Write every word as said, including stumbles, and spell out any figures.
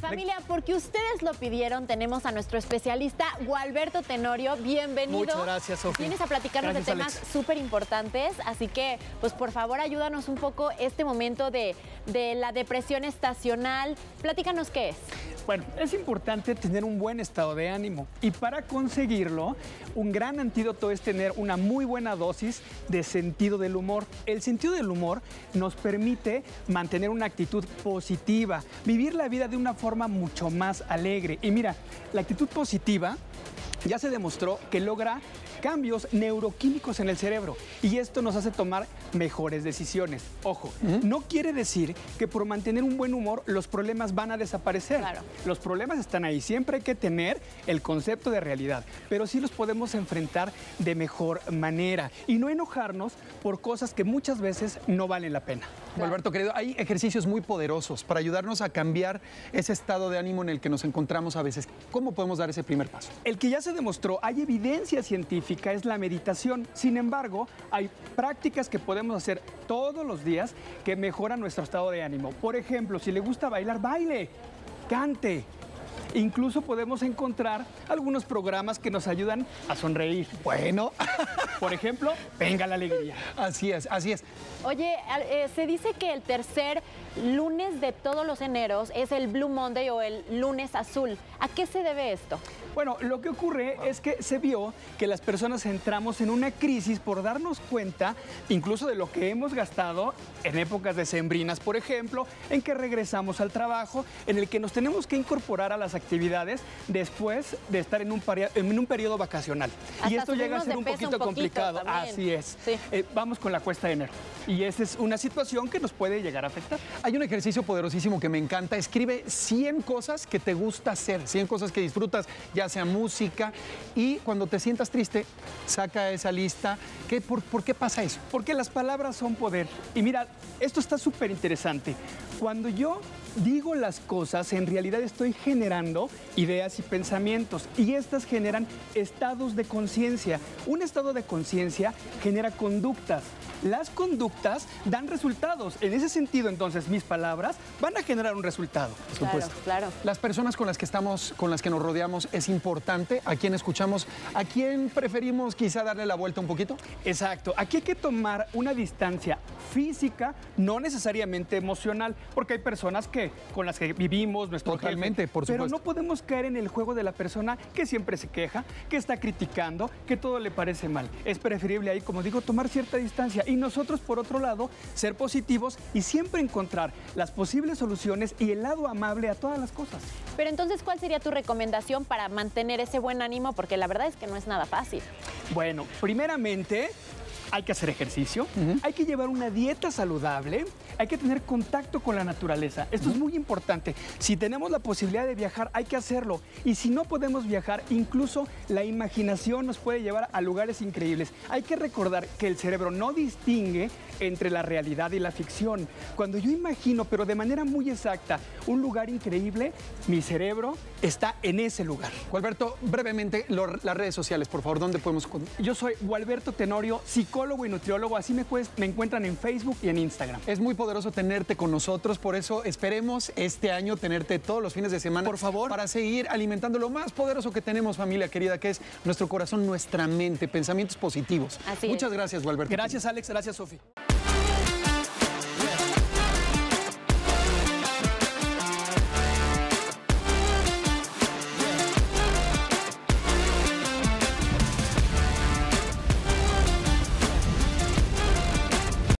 Familia, porque ustedes lo pidieron, tenemos a nuestro especialista, Gualberto Tenorio. Bienvenido. Muchas gracias, Sofía. Vienes a platicarnos Gracias, de temas Alex. súper importantes, así que, pues, por favor, ayúdanos un poco este momento de, de la depresión estacional. Platícanos qué es. Bueno, es importante tener un buen estado de ánimo y para conseguirlo, un gran antídoto es tener una muy buena dosis de sentido del humor. El sentido del humor nos permite mantener una actitud positiva, vivir la vida de una forma mucho más alegre. Y mira, la actitud positiva ya se demostró que logra cambios neuroquímicos en el cerebro y esto nos hace tomar mejores decisiones. Ojo, uh-huh. no quiere decir que por mantener un buen humor los problemas van a desaparecer. Claro. Los problemas están ahí, siempre hay que tener el concepto de realidad, pero sí los podemos enfrentar de mejor manera y no enojarnos por cosas que muchas veces no valen la pena. Claro. Alberto, querido, hay ejercicios muy poderosos para ayudarnos a cambiar ese estado de ánimo en el que nos encontramos a veces. ¿Cómo podemos dar ese primer paso? El que ya se demostró, hay evidencia científica, es la meditación. Sin embargo, hay prácticas que podemos hacer todos los días que mejoran nuestro estado de ánimo. Por ejemplo, si le gusta bailar, baile, cante. Incluso podemos encontrar algunos programas que nos ayudan a sonreír. Bueno, por ejemplo, Venga la Alegría. Así es, así es. Oye, eh, se dice que el tercer lunes de todos los eneros es el Blue Monday o el lunes azul. ¿A qué se debe esto? Bueno, lo que ocurre es que se vio que las personas entramos en una crisis por darnos cuenta incluso de lo que hemos gastado en épocas decembrinas, por ejemplo, en que regresamos al trabajo, en el que nos tenemos que incorporar a las actividades después de estar en un, en un periodo vacacional. Hasta y esto llega a ser un poquito, un poquito complicado. También. Así es. Sí. Eh, vamos con la cuesta de enero. Y esa es una situación que nos puede llegar a afectar. Hay un ejercicio poderosísimo que me encanta. Escribe cien cosas que te gusta hacer, cien cosas que disfrutas, ya sea música. Y cuando te sientas triste, saca esa lista. ¿Qué, por, ¿Por qué pasa eso? Porque las palabras son poder. Y mira, esto está súper interesante. Cuando yo digo las cosas, en realidad estoy generando ideas y pensamientos y estas generan estados de conciencia. Un estado de conciencia genera conductas. Las conductas dan resultados. En ese sentido, entonces, mis palabras van a generar un resultado. Por supuesto. Claro, claro. Las personas con las que estamos, con las que nos rodeamos, es importante. ¿A quién escuchamos? ¿A quién preferimos quizá darle la vuelta un poquito? Exacto. Aquí hay que tomar una distancia física, no necesariamente emocional, porque hay personas que con las que vivimos, nuestro Totalmente, jefe, por supuesto. pero no podemos caer en el juego de la persona que siempre se queja, que está criticando, que todo le parece mal. Es preferible ahí, como digo, tomar cierta distancia y nosotros, por otro lado, ser positivos y siempre encontrar las posibles soluciones y el lado amable a todas las cosas. Pero entonces, ¿cuál sería tu recomendación para mantener ese buen ánimo? Porque la verdad es que no es nada fácil. Bueno, primeramente, hay que hacer ejercicio, uh-huh. hay que llevar una dieta saludable, hay que tener contacto con la naturaleza. Esto uh-huh. es muy importante. Si tenemos la posibilidad de viajar, hay que hacerlo. Y si no podemos viajar, incluso la imaginación nos puede llevar a lugares increíbles. Hay que recordar que el cerebro no distingue entre la realidad y la ficción. Cuando yo imagino, pero de manera muy exacta, un lugar increíble, mi cerebro está en ese lugar. Gualberto, brevemente, lo, las redes sociales, por favor, ¿dónde podemos...? Yo soy Gualberto Tenorio, psicólogo y nutriólogo, así me, puedes, me encuentran en Facebook y en Instagram. Es muy poderoso tenerte con nosotros, por eso esperemos este año tenerte todos los fines de semana. Por favor. Para seguir alimentando lo más poderoso que tenemos, familia querida, que es nuestro corazón, nuestra mente, pensamientos positivos. Así Muchas es. gracias, Gualberto. Gracias, Alex. Gracias, Sofi.